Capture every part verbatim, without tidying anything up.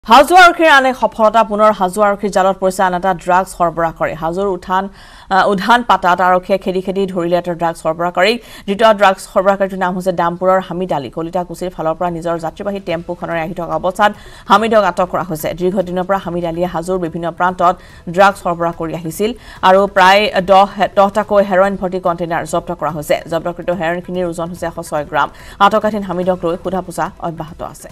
হাজো আৰক্ষীৰ আনে সফলতা পুনৰ হাজো আৰক্ষীৰ জালত পৰিছে আন এটা ড্ৰাগছ সৰবৰাহ কৰে হাজোৰ উঠান উধান পাতাত আৰক্ষীয়ে খেদি খেদি ধৰিলে এটা ড্ৰাগছ সৰবৰাহ কৰি যিটো ড্ৰাগছ সৰবৰাহকাৰীৰ নাম হৈছে দামপুৰৰ হামিদ আলী কলিতা কুচিৰ ফালৰ পৰা নিজৰ যাত্ৰীবাহী টেম্পোখনৰ আহি থকা অৱস্থাত হামিদক আটক কৰা হৈছে দীৰ্ঘদিনৰ পৰা হামিদ আলীয়ে হাজোৰ বিভিন্ন প্ৰান্তত ড্ৰাগছ সৰবৰাহ কৰি আহিছিল আৰু প্ৰায় দহ টাকৈ হেৰইন ভৰ্তি কণ্টেইনাৰ জব্দ কৰা হৈছে জব্দকৃত হেৰইনখিনিৰ ওজন হৈছে এশ ছয় গ্ৰাম আটকাধীন হামিদক লৈ সোধা পোছা অব্যাহত আছে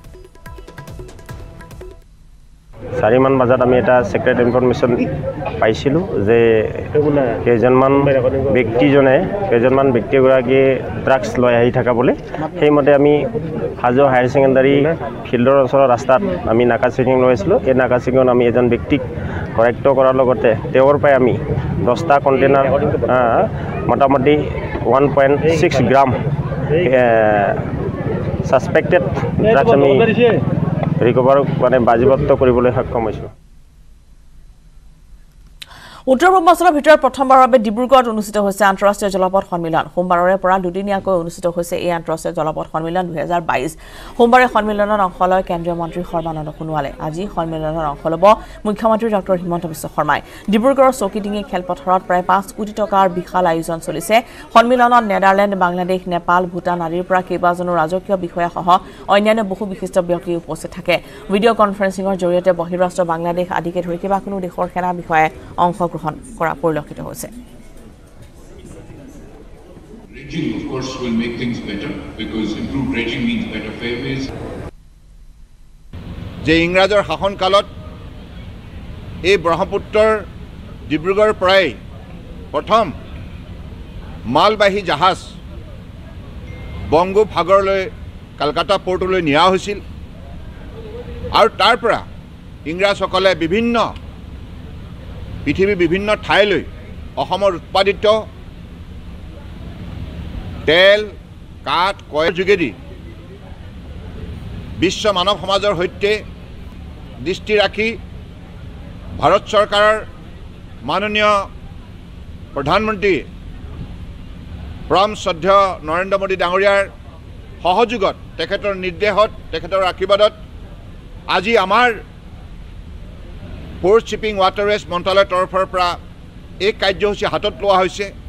চাৰিমান বজাত আমি এটা সিক্ৰেট ইনফৰমেশন পাইছিলো যে কেজনমান ব্যক্তিজনে কেজনমান ব্যক্তিগৰাকী ড্ৰাগছ লৈ আহি থকা বলে সেইমতে আমি হাজো হায়াৰ সেকেন্ডাৰী ফিল্ডৰ ওচৰৰ ৰাস্তাত আমি নাকা চেকিং লৈছিলো এই নাকা চেকিংত আমি এজন ব্যক্তিক কৰেক্ট কৰাৰ লগতে তেওঁৰ পাই আমি দহটা কণ্টেইনাৰ মোটামুটি one point six gram suspected drugs আমি ৰিকভাৰ মানে বাজিবত্ত কৰিবলৈ সক্ষম হৈছো উত্তৰ পূৰ্বাঞ্চলৰ ভিতৰত প্ৰথমবাৰৰ বাবে ডিব্ৰুগড়ত অনুষ্ঠিত হৈছে আন্তঃৰাষ্ট্ৰীয় জলপথ সন্মিলন সোমবাৰৰে পৰা দুদিনীয়াকৈ অনুষ্ঠিত হৈছে এই আন্তঃৰাষ্ট্ৰীয় জলপথ সন্মিলন দুই হাজাৰ বাইছ সোমবাৰে সন্মিলনত অংশ লয় কেন্দ্ৰীয় মন্ত্ৰী সৰ্বানন্দ সোণোৱালে আজি সন্মিলনত অংশ ল'ব মুখ্যমন্ত্ৰী ডক্টৰ হিমন্ত বিশ্ব শৰ্মাই ডিব্ৰুগড়ৰ চৌকিডিঙি খেলপথাৰত প্ৰায় পাঁচ কোটি টকাৰ বিশাল আয়োজন চলিছে সন্মিলনত নেদাৰলেণ্ড বাংলাদেশ নেপাল ভূটান আদিৰ পৰা কেইবাজনো ৰাজকীয় বিষয়াসহ অন্যান্য বহু বিশিষ্ট ব্যক্তি উপস্থিত থাকে ভিডিঅ' কনফাৰেন্সিঙৰ জৰিয়তে বহিৰাষ্ট্ৰ বাংলাদেশ আদিকে ধৰি কেইবাখনো দেশৰ সেনা বিষয়াই অংশ গ্ৰহণ কৰা পৰিলক্ষিত হৈছে Dredging, of course, will make things better because improved dredging means better fairways. যে ইংৰাজৰ শাসন কালত এই ব্ৰহ্মপুত্ৰৰ ডিব্ৰুগড় প্ৰায় প্ৰথম মালবাহী জাহাজ বংগোপসাগৰলৈ কলকাতা পোৰ্টলৈ নিয়া হৈছিল আৰু তাৰ পৰা ইংৰাজসকলে বিভিন্ন পৃথিৱীৰ বিভিন্ন ঠাইলৈ অসমৰ উৎপাদিত তেল কাঠ কয়লাৰ যোগেদি বিশ্ব মানৱ সমাজৰ সৈতে দৃষ্টি ৰাখি ভাৰত চৰকাৰৰ মাননীয় প্ৰধানমন্ত্ৰী পৰম শ্ৰদ্ধেয় নৰেন্দ্ৰ মোদী ডাঙৰীয়াৰ সহযোগত তেখেতৰ নিৰ্দেশত তেখেতৰ আশীৰ্বাদত আজি আমাৰ পোৰ্ট শ্বিপিং ৱাটাৰৱেজ মন্ত্ৰালয়ৰ তৰফৰ পৰা এই কাৰ্যসূচী হাতত লোৱা হৈছে